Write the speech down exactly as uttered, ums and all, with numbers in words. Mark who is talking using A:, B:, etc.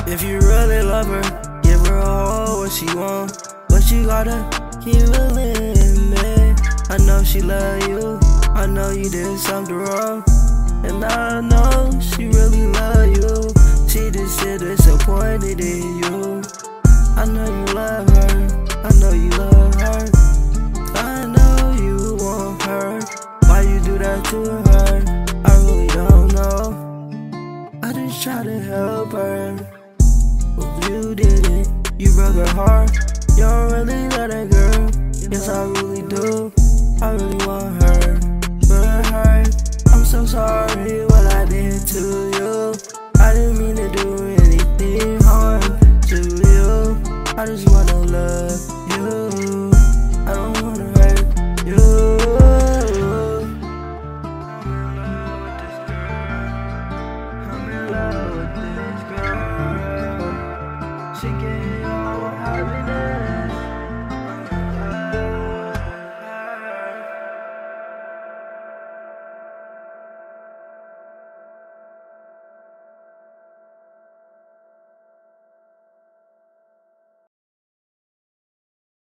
A: If you really love her, give her all what she want, but you gotta keep a limit. I know she love you, I know you did something wrong, and I know she really love you. She just still disappointed in you. I know you love her, I know you love her, I know you want her. Why you do that to her? I really don't know. I just try to help her, but you didn't. You broke her heart. You don't really love that girl. Yes, I really do. I really want her, but her. I'm so sorry what I did to you. I didn't mean to do anything harm to you. I just want